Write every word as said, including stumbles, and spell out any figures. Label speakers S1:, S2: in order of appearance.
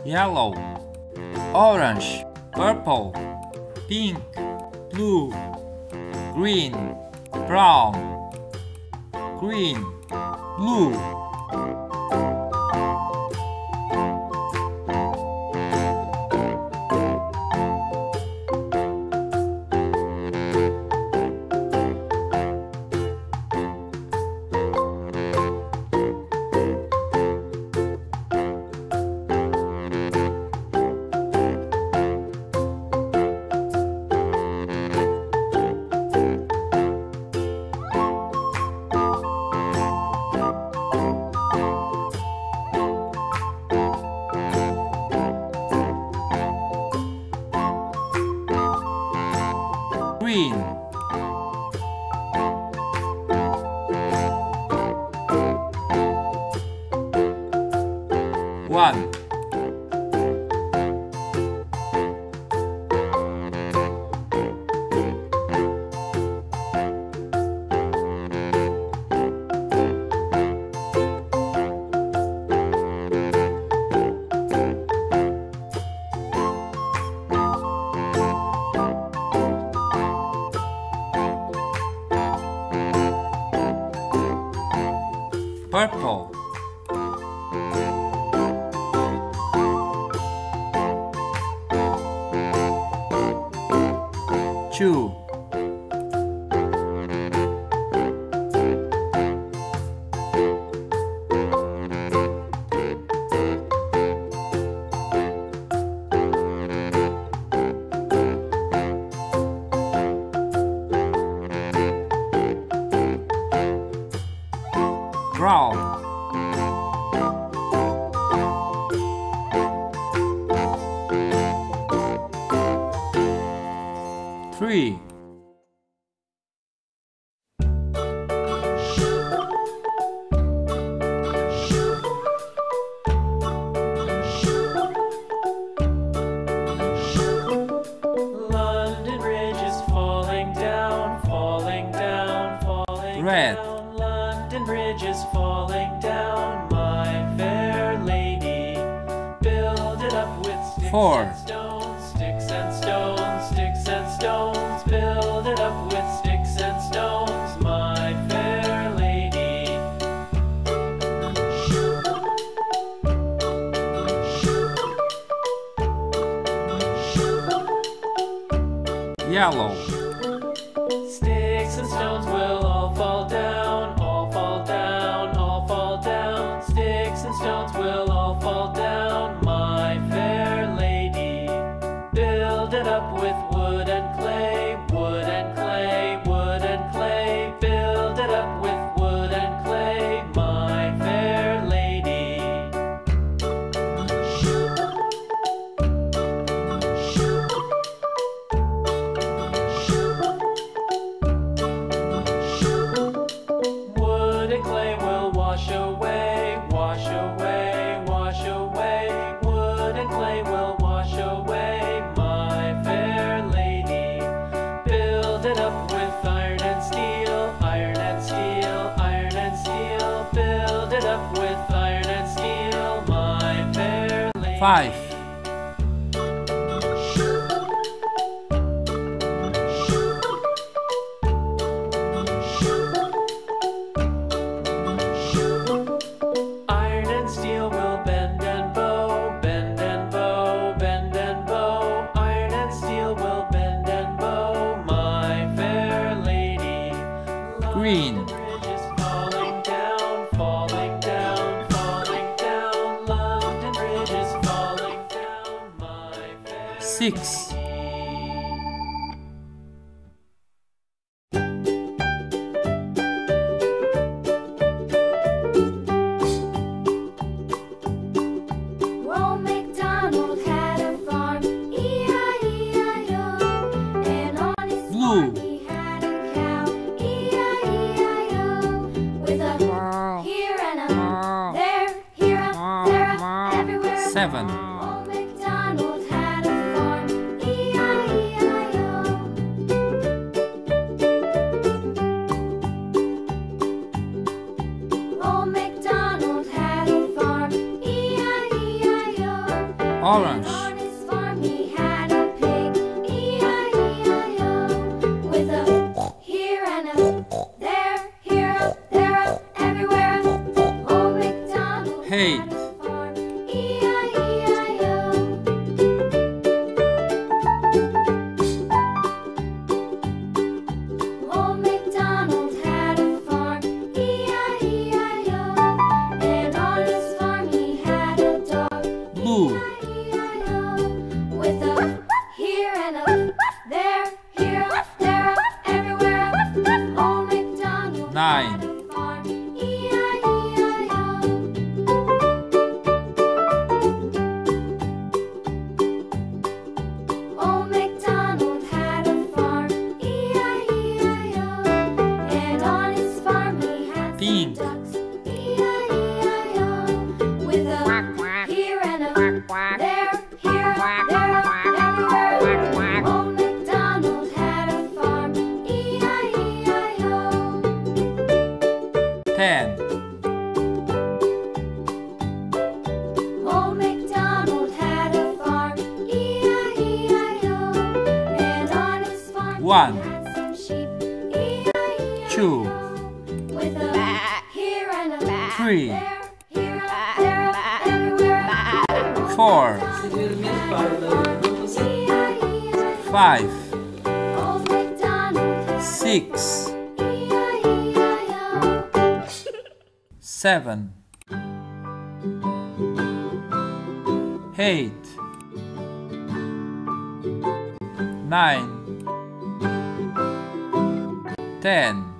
S1: yellow, orange, purple, pink, blue, green, brown, green, blue. Green, one, purple, two, brown, three,
S2: London Bridge is falling down, falling down, falling
S1: red,
S2: down. London Bridge is falling down, my fair lady. Build it up with sticks
S1: Four.
S2: and stones, sticks and stones, sticks and stones. Build it up with sticks and stones, my fair lady.
S1: yellow,
S2: Sticks and stones will all fall down, all fall down, all fall down. Sticks and stones will all fall down, my fair lady. Build it up with wood and clay, wood and clay, wood and clay. Build it up with wood and clay, my fair lady. Wood and clay will wash away, wash away, wash away. Wood and clay will wash away, my fair lady. Build it up with iron and steel, iron and steel, iron and steel. Build it up with iron and steel, my fair lady.
S1: five,
S2: Iron and steel will bend and bow, bend and bow, bend and bow. Iron and steel will bend and bow, my fair lady.
S1: Green.
S2: London Bridge is falling down, falling down, falling down. London Bridge is falling down, my fair
S1: six,
S3: Old MacDonald had a farm, E I E I O. And on his
S1: Blue.
S3: farm he had a cow, E I E I O. With a here and a there, here a there a everywhere.
S1: seven,
S3: Old MacDonald had a farm, E I E I O. Old MacDonald had a farm, E I E I O.
S1: Orange.
S3: On his farm he had a pig, E I E I O, with a here and a there, here up, there up, everywhere up. Old MacDonald
S1: Hey.
S3: had a farm, E I E I O. Old MacDonald had a farm, E I E I O, and on his farm he had a dog,
S1: Blue.
S3: with a here and a there, here, there, everywhere. Old MacDonald
S1: Nine.
S3: had a farm, E I E I O. Old MacDonald had a farm, E I E I O, and on his farm he had
S1: Pink.
S3: some ducks, E I E I O, with a here and a there, here, there, everywhere. Old MacDonald had a farm, E I E I O.
S1: Ten.
S3: Old MacDonald had a farm, E I E I O, and on his farm
S1: One.
S3: he had some sheep, E I E I O,
S1: Two.
S3: with a here and a
S1: Three.
S3: there, here, there, everywhere.
S1: Four.
S3: E I E I O.
S1: Five.
S3: Old MacDonald had
S1: Six.
S3: E I E I O.
S1: Seven. Eight. Nine. Ten.